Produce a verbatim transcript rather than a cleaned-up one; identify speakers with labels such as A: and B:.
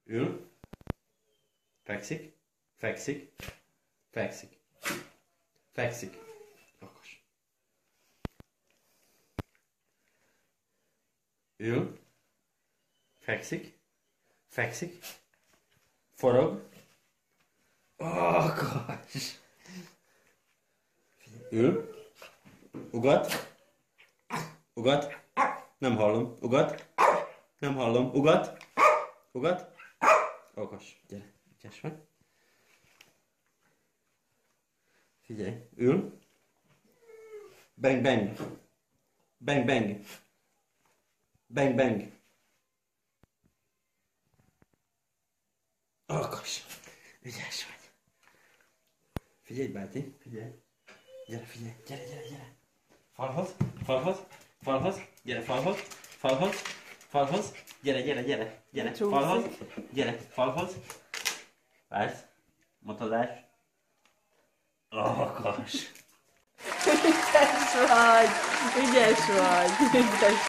A: Ül. Fekszik. Fekszik. Fekszik. Fekszik. Okos. Ül. Fekszik. Fekszik. Forog. Okos. Ül. Ugat. Ugat. Nem hallom. Ugat. Nem hallom. Ugat. Ugat. Okos. Gyere. Ügyes vagy. Figyelj. Ül. Bang bang. Bang bang. Bang bang. Okos. Ügyes vagy. Figyelj, báti. Figyelj. Gyere, figyelj. Gyere, gyere, gyere. Falhoz. Falhoz. Falhoz. Gyere, falhoz. Falhoz. Falhoz. Gyere, gyere, gyere. Gyere. Falhoz. Gyere. Falhoz. Vársz. Motozás. Okos.
B: Ügyes vagy. Ügyes vagy. Ügyes.